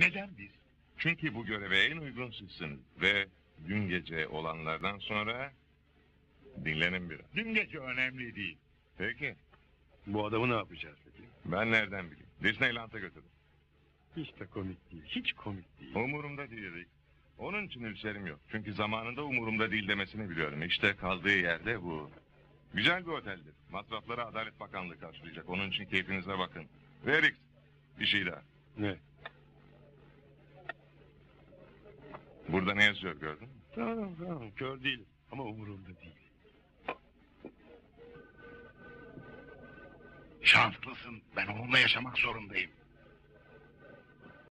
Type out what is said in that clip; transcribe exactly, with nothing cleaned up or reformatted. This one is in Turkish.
Neden biz? Çünkü bu göreve en uygun sizsiniz. Ve dün gece olanlardan sonra dinlenin biraz. Dün gece önemli değil. Peki. Bu adamı ne yapacağız peki? Ben nereden bileyim? Disneyland'a götürün. Hiç de komik değil, hiç komik değil. Umurumda değil Rick. Onun için ülserim yok. Çünkü zamanında umurumda değil demesini biliyorum. İşte kaldığı yerde bu. Güzel bir oteldir. Masrafları Adalet Bakanlığı karşılayacak. Onun için keyfinize bakın. Ve Rick, bir şey daha. Ne? Burada ne yazıyor gördün mü? Tamam tamam, kör değilim ama umurumda değil. Şanslısın. Ben onunla yaşamak zorundayım.